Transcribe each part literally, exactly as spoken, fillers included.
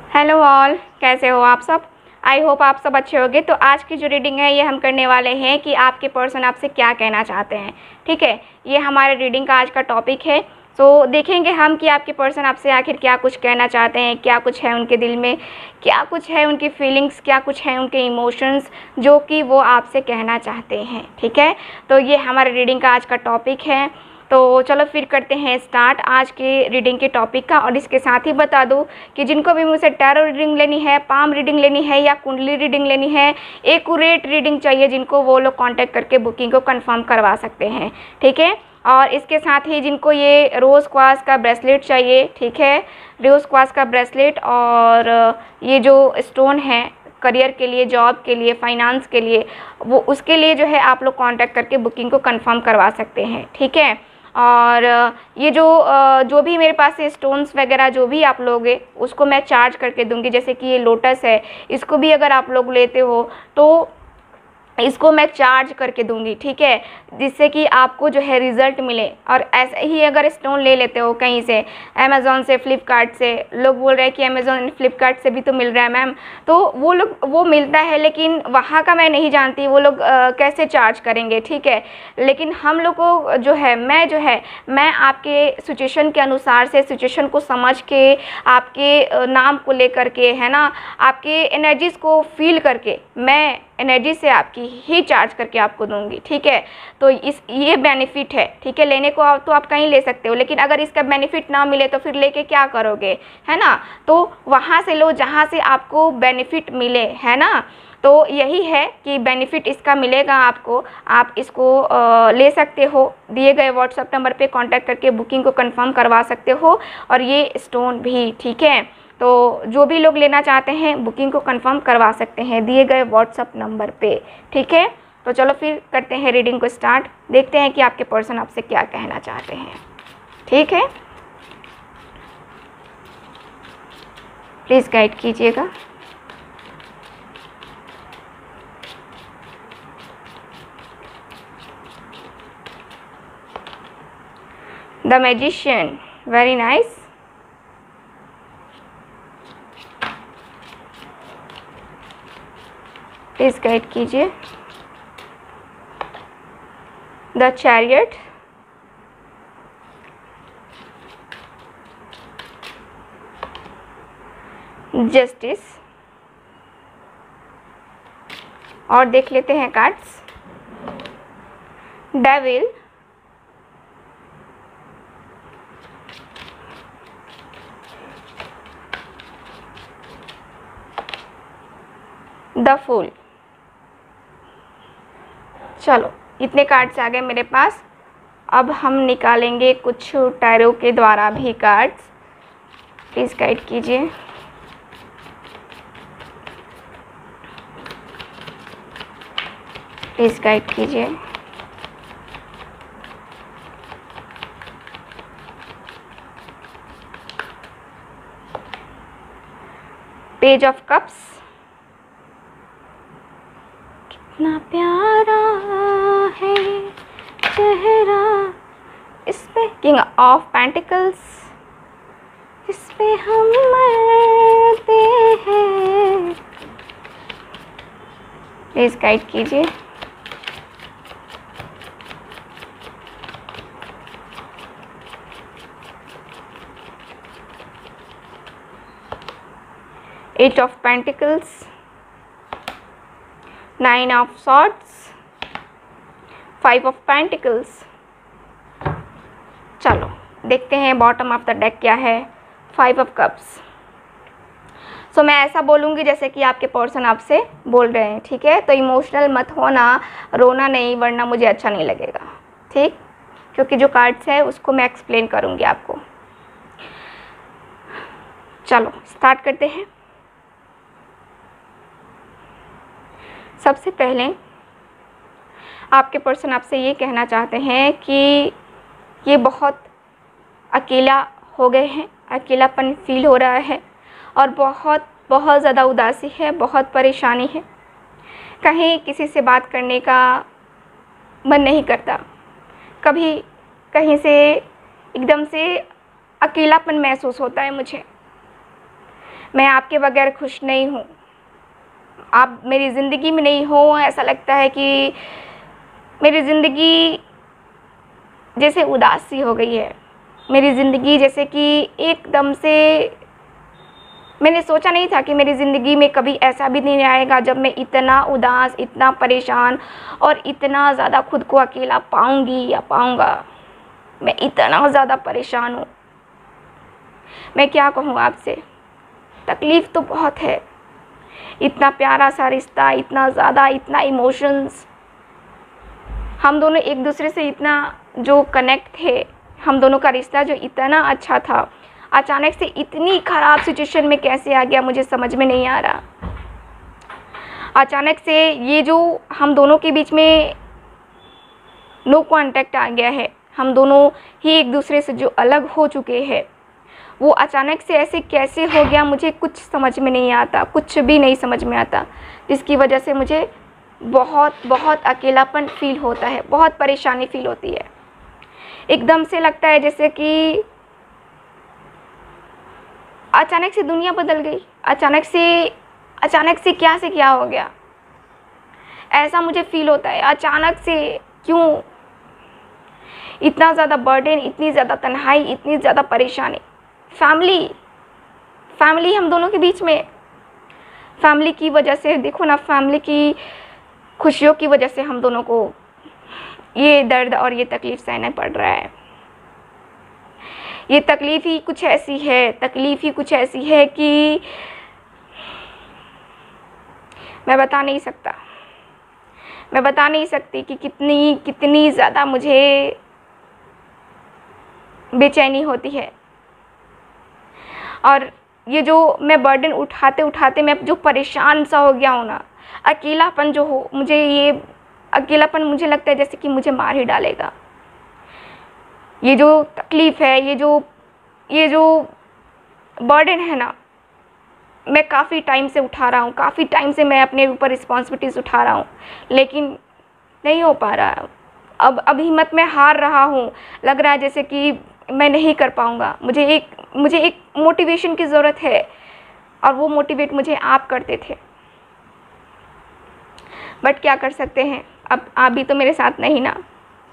Hello all, कैसे हो आप सब। आई होप आप सब अच्छे होंगे। तो आज की जो रीडिंग है ये हम करने वाले हैं कि आपके पर्सन आपसे क्या कहना चाहते हैं। ठीक है, ये हमारे रीडिंग का आज का टॉपिक है। तो देखेंगे हम कि आपके पर्सन आपसे आखिर क्या कुछ कहना चाहते हैं, क्या कुछ है उनके दिल में, क्या कुछ है उनकी फीलिंग्स, क्या कुछ है उनके इमोशंस जो कि वो आपसे कहना चाहते हैं। ठीक है, तो ये हमारे रीडिंग का आज का टॉपिक है। तो चलो फिर करते हैं स्टार्ट आज के रीडिंग के टॉपिक का। और इसके साथ ही बता दूं कि जिनको भी मुझसे टैरो रीडिंग लेनी है, पाम रीडिंग लेनी है या कुंडली रीडिंग लेनी है, एक्यूरेट रीडिंग चाहिए जिनको, वो लोग कांटेक्ट करके बुकिंग को कंफर्म करवा सकते हैं। ठीक है, और इसके साथ ही जिनको ये रोज़ क्वार्ट्ज का ब्रेसलेट चाहिए, ठीक है, रोज़ क्वार्ट्ज का ब्रेसलेट और ये जो स्टोन है करियर के लिए, जॉब के लिए, फाइनेंस के लिए, वो उसके लिए जो है आप लोग कांटेक्ट करके बुकिंग को कंफर्म करवा सकते हैं। ठीक है, और ये जो जो भी मेरे पास से स्टोन्स वगैरह जो भी आप लोगे उसको मैं चार्ज करके दूंगी। जैसे कि ये लोटस है, इसको भी अगर आप लोग लेते हो तो इसको मैं चार्ज करके दूंगी। ठीक है, जिससे कि आपको जो है रिज़ल्ट मिले। और ऐसे ही अगर स्टोन ले लेते हो कहीं से, अमेज़ॉन से, फ्लिपकार्ट से, लोग बोल रहे हैं कि अमेज़ॉन फ्लिपकार्ट से भी तो मिल रहा है मैम, तो वो लोग वो मिलता है लेकिन वहाँ का मैं नहीं जानती वो लोग आ, कैसे चार्ज करेंगे। ठीक है, लेकिन हम लोग को जो है, मैं जो है मैं आपके सिचुएशन के अनुसार से, सिचुएशन को समझ के, आपके नाम को लेकर के, है ना, आपके एनर्जीज़ को फील करके मैं एनर्जी से आपकी ही चार्ज करके आपको दूंगी। ठीक है, तो इस ये बेनिफिट है। ठीक है, लेने को आप तो आप कहीं ले सकते हो, लेकिन अगर इसका बेनिफिट ना मिले तो फिर लेके क्या करोगे, है ना। तो वहाँ से लो जहाँ से आपको बेनिफिट मिले, है ना। तो यही है कि बेनिफिट इसका मिलेगा आपको, आप इसको आ, ले सकते हो। दिए गए व्हाट्सएप नंबर पे कांटेक्ट करके बुकिंग को कंफर्म करवा सकते हो, और ये स्टोन भी। ठीक है, तो जो भी लोग लेना चाहते हैं बुकिंग को कंफर्म करवा सकते हैं दिए गए व्हाट्सएप नंबर पे। ठीक है, तो चलो फिर करते हैं रीडिंग को स्टार्ट। देखते हैं कि आपके पर्सन आपसे क्या कहना चाहते हैं। ठीक है, प्लीज़ गाइड कीजिएगा। The magician, very nice. Please guide कीजिए। द चैरियट, जस्टिस, और देख लेते हैं कार्ड्स। Devil, the fool. चलो, इतने कार्ड्स आ गए मेरे पास। अब हम निकालेंगे कुछ टैरो के द्वारा भी कार्ड्स। प्लीज़ गाइड कीजिए। प्लीज़ गाइड कीजिए। पेज ऑफ कप्स, कितना प्यारा है चेहरा इस पे। किंग ऑफ पेंटिकल्स, इस पे हम मरते हैं। प्लीज गाइड कीजिए। Eight of pentacles, nine of swords, five of pentacles. चलो देखते हैं बॉटम ऑफ द डेक क्या है। Five of cups. सो मैं ऐसा बोलूँगी जैसे कि आपके पर्सन आपसे बोल रहे हैं। ठीक है, तो इमोशनल मत होना, रोना नहीं, वरना मुझे अच्छा नहीं लगेगा। ठीक, क्योंकि जो कार्ड्स है उसको मैं एक्सप्लेन करूँगी आपको। चलो स्टार्ट करते हैं। सबसे पहले आपके पर्सन आपसे ये कहना चाहते हैं कि ये बहुत अकेला हो गए हैं, अकेलापन फील हो रहा है और बहुत बहुत ज़्यादा उदासी है, बहुत परेशानी है। कहीं किसी से बात करने का मन नहीं करता, कभी कहीं से एकदम से अकेलापन महसूस होता है मुझे। मैं आपके बगैर खुश नहीं हूँ, आप मेरी ज़िंदगी में नहीं हो। ऐसा लगता है कि मेरी ज़िंदगी जैसे उदास सी हो गई है, मेरी ज़िंदगी जैसे कि एकदम से मैंने सोचा नहीं था कि मेरी ज़िंदगी में कभी ऐसा भी नहीं आएगा जब मैं इतना उदास, इतना परेशान और इतना ज़्यादा खुद को अकेला पाऊंगी या पाऊंगा। मैं इतना ज़्यादा परेशान हूँ, मैं क्या कहूँ आपसे। तकलीफ़ तो बहुत है, इतना प्यारा सा रिश्ता, इतना ज़्यादा, इतना इमोशंस, हम दोनों एक दूसरे से इतना जो कनेक्ट थे, हम दोनों का रिश्ता जो इतना अच्छा था, अचानक से इतनी ख़राब सिचुएशन में कैसे आ गया मुझे समझ में नहीं आ रहा। अचानक से ये जो हम दोनों के बीच में नो कांटेक्ट आ गया है, हम दोनों ही एक दूसरे से जो अलग हो चुके हैं, वो अचानक से ऐसे कैसे हो गया मुझे कुछ समझ में नहीं आता, कुछ भी नहीं समझ में आता, जिसकी वजह से मुझे बहुत बहुत अकेलापन फील होता है, बहुत परेशानी फील होती है। एकदम से लगता है जैसे कि अचानक से दुनिया बदल गई, अचानक से अचानक से क्या से क्या हो गया, ऐसा मुझे फील होता है। अचानक से क्यों इतना ज़्यादा बर्डन, इतनी ज़्यादा तन्हाई, इतनी ज़्यादा परेशानी। फैमिली फैमिली हम दोनों के बीच में, फैमिली की वजह से देखो ना, फैमिली की खुशियों की वजह से हम दोनों को ये दर्द और ये तकलीफ़ सहना पड़ रहा है। ये तकलीफ़ ही कुछ ऐसी है, तकलीफ़ ही कुछ ऐसी है कि मैं बता नहीं सकता, मैं बता नहीं सकती कि कितनी कितनी ज़्यादा मुझे बेचैनी होती है। और ये जो मैं बर्डन उठाते उठाते मैं जो परेशान सा हो गया हूँ ना, अकेलापन जो हो, मुझे ये अकेलापन मुझे लगता है जैसे कि मुझे मार ही डालेगा। ये जो तकलीफ़ है, ये जो ये जो बर्डन है ना, मैं काफ़ी टाइम से उठा रहा हूँ, काफ़ी टाइम से मैं अपने ऊपर रिस्पॉन्सिबिलिटीज़ उठा रहा हूँ, लेकिन नहीं हो पा रहा। अब अब हिम्मत में हार रहा हूँ, लग रहा है जैसे कि मैं नहीं कर पाऊँगा। मुझे एक मुझे एक मोटिवेशन की ज़रूरत है, और वो मोटिवेट मुझे आप करते थे, बट क्या कर सकते हैं, अब आप भी तो मेरे साथ नहीं ना।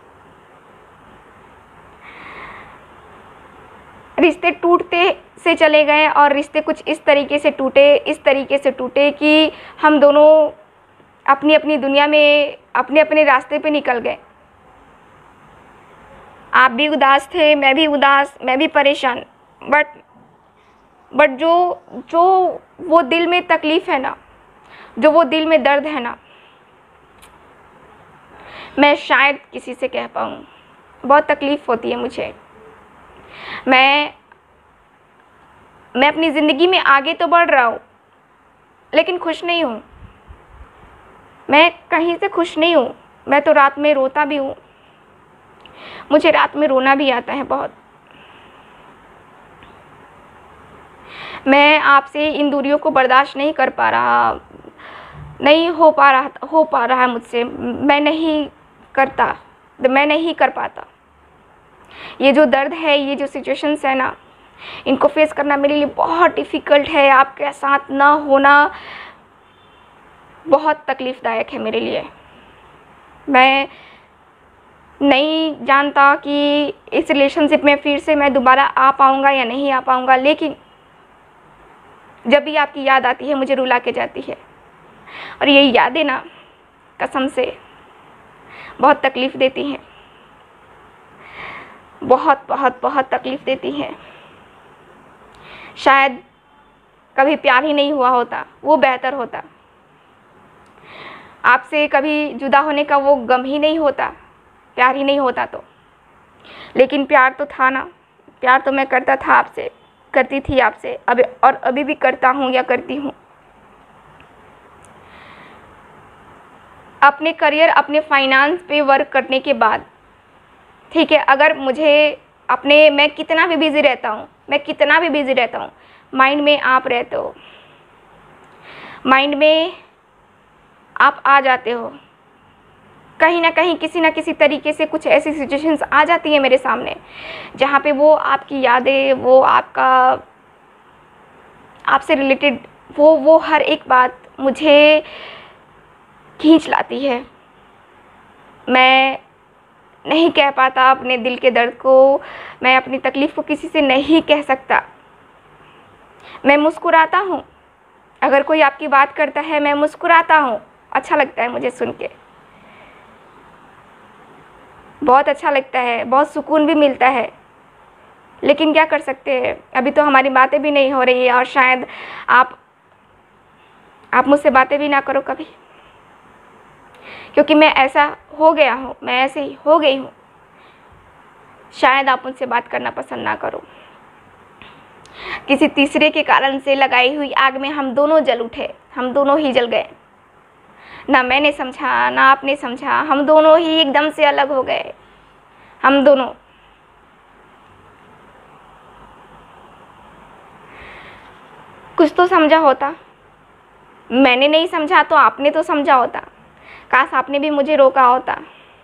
रिश्ते टूटते से चले गए, और रिश्ते कुछ इस तरीके से टूटे इस तरीके से टूटे कि हम दोनों अपनी अपनी दुनिया में अपने अपने रास्ते पे निकल गए। आप भी उदास थे, मैं भी उदास, मैं भी परेशान, बट बट जो जो वो दिल में तकलीफ़ है ना, जो वो दिल में दर्द है ना, मैं शायद किसी से कह पाऊँ। बहुत तकलीफ़ होती है मुझे। मैं मैं अपनी ज़िंदगी में आगे तो बढ़ रहा हूँ, लेकिन खुश नहीं हूँ। मैं कहीं से खुश नहीं हूँ। मैं तो रात में रोता भी हूँ, मुझे रात में रोना भी आता है बहुत। मैं आपसे इन दूरियों को बर्दाश्त नहीं कर पा रहा, नहीं हो पा रहा हो पा रहा है मुझसे। मैं नहीं करता, मैं नहीं कर पाता। ये जो दर्द है, ये जो सिचुएशंस है ना, इनको फेस करना मेरे लिए बहुत डिफ़िकल्ट है। आपके साथ ना होना बहुत तकलीफ़दायक है मेरे लिए। मैं नहीं जानता कि इस रिलेशनशिप में फिर से मैं दोबारा आ पाऊँगा या नहीं आ पाऊँगा, लेकिन जब भी आपकी याद आती है मुझे रुला के जाती है, और ये यादें ना कसम से बहुत तकलीफ़ देती हैं, बहुत बहुत बहुत तकलीफ़ देती हैं। शायद कभी प्यार ही नहीं हुआ होता, वो बेहतर होता। आपसे कभी जुदा होने का वो गम ही नहीं होता, प्यार ही नहीं होता तो। लेकिन प्यार तो था ना, प्यार तो मैं करता था आपसे, करती थी आपसे, अभी और अभी भी करता हूँ या करती हूँ। अपने करियर, अपने फाइनेंस पे वर्क करने के बाद, ठीक है, अगर मुझे अपने, मैं कितना भी बिज़ी रहता हूँ, मैं कितना भी बिज़ी रहता हूँ, माइंड में आप रहते हो, माइंड में आप आ जाते हो। कहीं ना कहीं किसी ना किसी तरीके से कुछ ऐसी सिचुएशंस आ जाती है मेरे सामने, जहाँ पे वो आपकी यादें, वो आपका आपसे रिलेटेड वो वो हर एक बात मुझे खींच लाती है। मैं नहीं कह पाता अपने दिल के दर्द को, मैं अपनी तकलीफ़ को किसी से नहीं कह सकता। मैं मुस्कुराता हूँ, अगर कोई आपकी बात करता है मैं मुस्कुराता हूँ, अच्छा लगता है मुझे सुन के, बहुत अच्छा लगता है, बहुत सुकून भी मिलता है। लेकिन क्या कर सकते हैं, अभी तो हमारी बातें भी नहीं हो रही है और शायद आप आप मुझसे बातें भी ना करो कभी, क्योंकि मैं ऐसा हो गया हूँ, मैं ऐसे ही हो गई हूँ। शायद आप मुझसे बात करना पसंद ना करो। किसी तीसरे के कारण से लगाई हुई आग में हम दोनों जल उठे, हम दोनों ही जल गए। ना मैंने समझा ना आपने समझा, हम दोनों ही एकदम से अलग हो गए, हम दोनों। कुछ तो समझा होता, मैंने नहीं समझा तो आपने तो समझा होता। काश आपने भी मुझे रोका होता।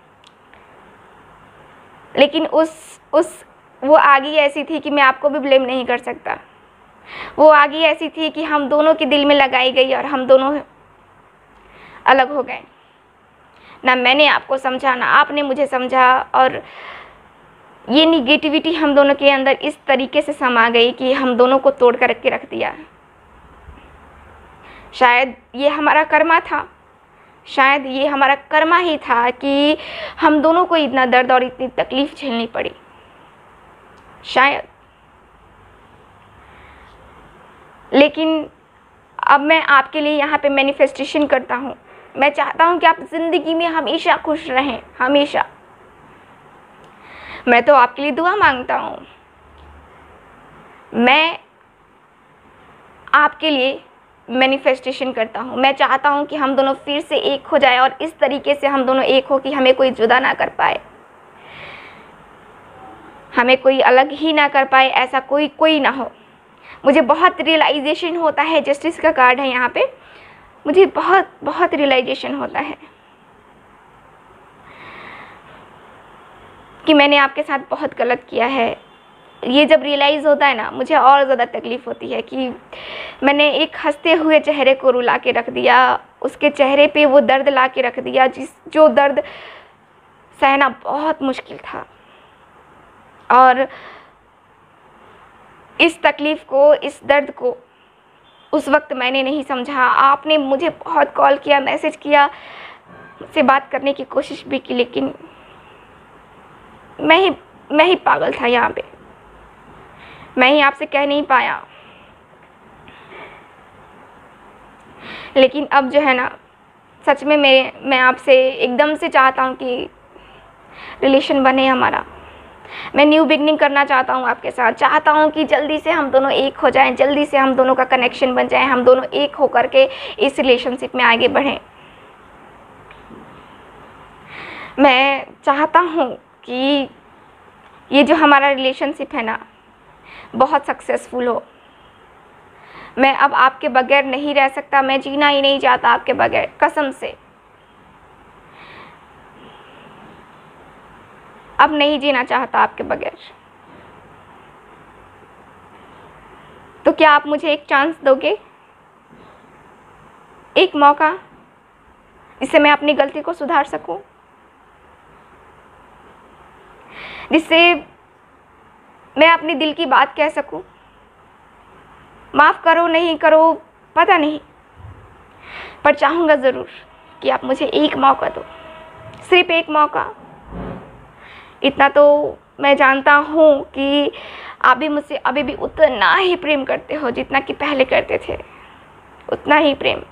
लेकिन उस उस वो आग ही ऐसी थी कि मैं आपको भी ब्लेम नहीं कर सकता। वो आग ही ऐसी थी कि हम दोनों के दिल में लगाई गई और हम दोनों अलग हो गए। ना मैंने आपको समझा ना आपने मुझे समझा, और ये निगेटिविटी हम दोनों के अंदर इस तरीके से समा गई कि हम दोनों को तोड़ कर के रख दिया। शायद ये हमारा कर्मा था, शायद ये हमारा कर्मा ही था कि हम दोनों को इतना दर्द और इतनी तकलीफ़ झेलनी पड़ी, शायद। लेकिन अब मैं आपके लिए यहाँ पे मैनिफेस्टेशन करता हूँ। मैं चाहता हूँ कि आप ज़िंदगी में हमेशा खुश रहें, हमेशा। मैं तो आपके लिए दुआ मांगता हूँ। मैं आपके लिए मैनिफेस्टेशन करता हूँ। मैं चाहता हूँ कि हम दोनों फिर से एक हो जाए और इस तरीके से हम दोनों एक हो कि हमें कोई जुदा ना कर पाए, हमें कोई अलग ही ना कर पाए, ऐसा कोई कोई ना हो। मुझे बहुत रियलाइजेशन होता है, जस्टिस का कार्ड है यहाँ पे, मुझे बहुत बहुत रियलाइजेशन होता है कि मैंने आपके साथ बहुत गलत किया है। ये जब रियलाइज़ होता है ना, मुझे और ज़्यादा तकलीफ़ होती है कि मैंने एक हंसते हुए चेहरे को रुला के रख दिया, उसके चेहरे पे वो दर्द ला के रख दिया जिस जो दर्द सहना बहुत मुश्किल था। और इस तकलीफ़ को, इस दर्द को उस वक्त मैंने नहीं समझा। आपने मुझे बहुत कॉल किया, मैसेज किया, मुझसे बात करने की कोशिश भी की, लेकिन मैं ही मैं ही पागल था यहाँ पे, मैं ही आपसे कह नहीं पाया। लेकिन अब जो है ना, सच में मैं मैं आपसे एकदम से चाहता हूँ कि रिलेशन बने हमारा। मैं न्यू बिगनिंग करना चाहता हूँ आपके साथ। चाहता हूँ कि जल्दी से हम दोनों एक हो जाएं, जल्दी से हम दोनों का कनेक्शन बन जाए, हम दोनों एक हो करके इस रिलेशनशिप में आगे बढ़ें। मैं चाहता हूँ कि ये जो हमारा रिलेशनशिप है ना, बहुत सक्सेसफुल हो। मैं अब आपके बगैर नहीं रह सकता, मैं जीना ही नहीं चाहता आपके बगैर, कसम से। अब नहीं जीना चाहता आपके बगैर। तो क्या आप मुझे एक चांस दोगे, एक मौका, जिससे मैं अपनी गलती को सुधार सकूं, जिससे मैं अपनी दिल की बात कह सकूं? माफ़ करो नहीं करो पता नहीं, पर चाहूँगा ज़रूर कि आप मुझे एक मौका दो, सिर्फ एक मौका। इतना तो मैं जानता हूँ कि आप भी मुझसे अभी भी उतना ही प्रेम करते हो जितना कि पहले करते थे, उतना ही प्रेम।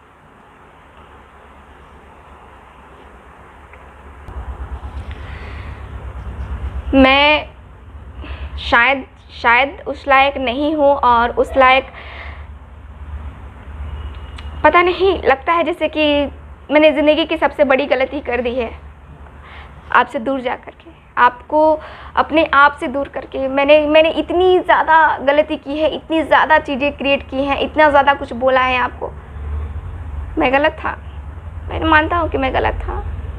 मैं शायद शायद उस लायक नहीं हूँ, और उस लायक पता नहीं, लगता है जैसे कि मैंने ज़िंदगी की सबसे बड़ी गलती कर दी है, आपसे दूर जा कर के, आपको अपने आप से दूर करके। मैंने मैंने इतनी ज़्यादा गलती की है, इतनी ज़्यादा चीज़ें क्रिएट की हैं, इतना ज़्यादा कुछ बोला है आपको। मैं गलत था, मैं मानता हूँ कि मैं गलत था।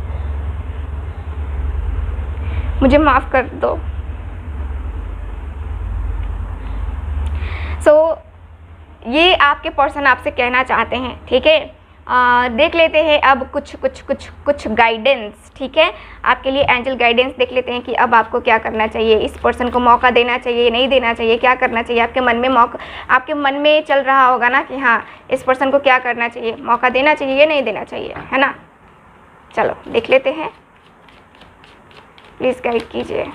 मुझे माफ़ कर दो। सो so, ये आपके पर्सन आपसे कहना चाहते हैं, ठीक है। आ, देख लेते हैं अब कुछ कुछ कुछ कुछ गाइडेंस, ठीक है। आपके लिए एंजल गाइडेंस देख लेते हैं कि अब आपको क्या करना चाहिए। इस पर्सन को मौका देना चाहिए, नहीं देना चाहिए, क्या करना चाहिए। आपके मन में मौका आपके मन में चल रहा होगा ना कि हाँ इस पर्सन को क्या करना चाहिए, मौका देना चाहिए या नहीं देना चाहिए, है ना। चलो देख लेते हैं, प्लीज़ गाइड कीजिए।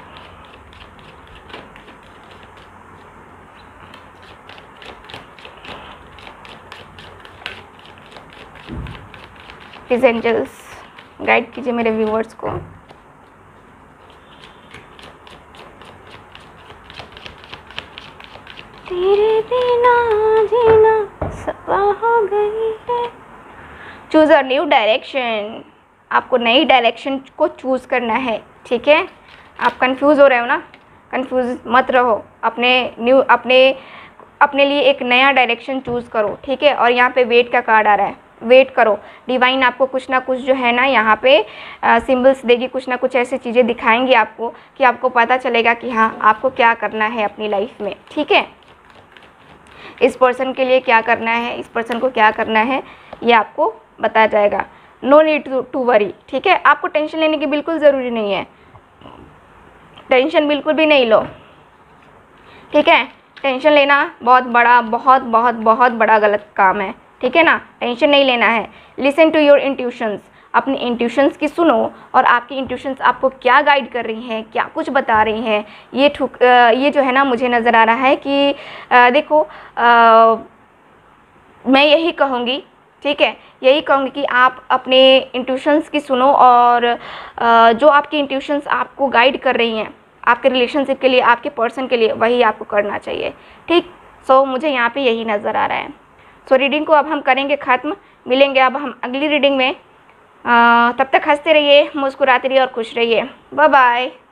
प्लीज़ एंजल्स गाइड कीजिए मेरे व्यूवर्स को। तेरे बिना जीना सवा हो गई है। चूज़ अ न्यू डायरेक्शन, आपको नई डायरेक्शन को चूज़ करना है, ठीक है। आप कंफ्यूज हो रहे हो ना, कंफ्यूज मत रहो, अपने न्यू अपने अपने लिए एक नया डायरेक्शन चूज़ करो, ठीक है। और यहाँ पे वेट का कार्ड आ रहा है, वेट करो। डिवाइन आपको कुछ ना कुछ जो है ना यहाँ पे सिंबल्स देगी, कुछ ना कुछ ऐसी चीज़ें दिखाएंगी आपको कि आपको पता चलेगा कि हाँ आपको क्या करना है अपनी लाइफ में, ठीक है। इस पर्सन के लिए क्या करना है, इस पर्सन को क्या करना है, ये आपको बताया जाएगा। नो नीड टू वरी, ठीक है। आपको टेंशन लेने की बिल्कुल ज़रूरी नहीं है, टेंशन बिल्कुल भी नहीं लो, ठीक है। टेंशन लेना बहुत बड़ा बहुत बहुत बहुत बड़ा गलत काम है, ठीक है ना। टेंशन नहीं लेना है। लिसन टू योर इंट्यूशंस, अपनी इंट्यूशंस की सुनो और आपकी इंट्यूशंस आपको क्या गाइड कर रही हैं, क्या कुछ बता रही हैं। ये ठुक ये जो है ना मुझे नज़र आ रहा है कि आ, देखो आ, मैं यही कहूँगी, ठीक है, यही कहूँगी कि आप अपने इंट्यूशंस की सुनो और आ, जो आपकी इंट्यूशंस आपको गाइड कर रही हैं आपके रिलेशनशिप के लिए, आपके पर्सन के लिए, वही आपको करना चाहिए, ठीक। सो मुझे यहाँ पे यही नज़र आ रहा है। सो रीडिंग को अब हम करेंगे ख़त्म, मिलेंगे अब हम अगली रीडिंग में। आ, तब तक हंसते रहिए, मुस्कुराते रहिए और खुश रहिए। Bye bye.